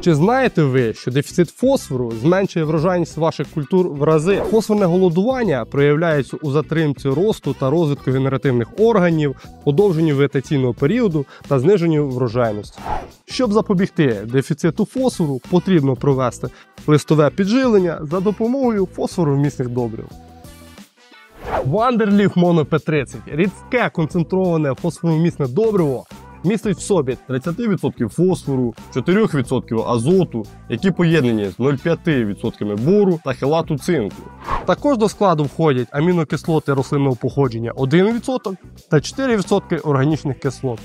Чи знаєте ви, що дефіцит фосфору зменшує врожайність ваших культур в рази? Фосфорне голодування проявляється у затримці росту та розвитку генеративних органів, подовженню вегетаційного періоду та зниженню врожайності. Щоб запобігти дефіциту фосфору, потрібно провести листове підживлення за допомогою фосфоровмісних добрив. Вандерліф Mono P30 – рідке концентроване фосфоровмісне добриво, містить в собі 30% фосфору, 4% азоту, які поєднані з 0,5% бору та хелату цинку. Також до складу входять амінокислоти рослинного походження 1% та 4% органічних кислот.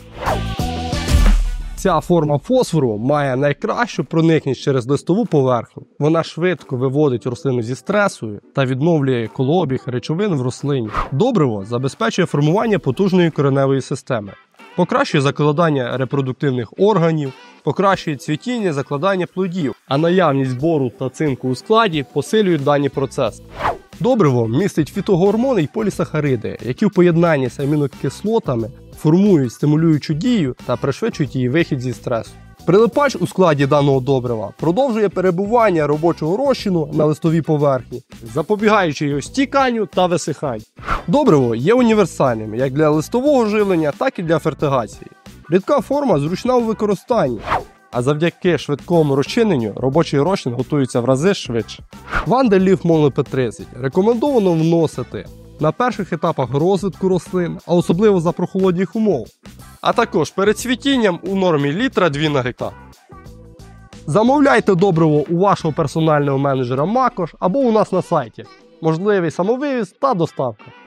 Ця форма фосфору має найкращу проникність через листову поверхню. Вона швидко виводить рослину зі стресу та відновлює колообіг речовин в рослині. Добриво забезпечує формування потужної кореневої системи, покращує закладання репродуктивних органів, покращує цвітіння, закладання плодів, а наявність бору та цинку у складі посилюють дані процеси. Добриво містить фітогормони й полісахариди, які в поєднанні з амінокислотами формують стимулюючу дію та пришвидшують її вихід зі стресу. Прилипач у складі даного добрива продовжує перебування робочого розчину на листовій поверхні, запобігаючи його стіканню та висиханню. Добриво є універсальним як для листового живлення, так і для фертигації. Рідка форма зручна у використанні, а завдяки швидкому розчиненню робочий розчин готується в рази швидше. Вандерліф Mono P30 рекомендовано вносити на перших етапах розвитку рослин, а особливо за прохолодних умов, а також перед цвітінням у нормі 1-2 літра на гектар. Замовляйте добриво у вашого персонального менеджера Макош або у нас на сайті. Можливий самовивіз та доставка.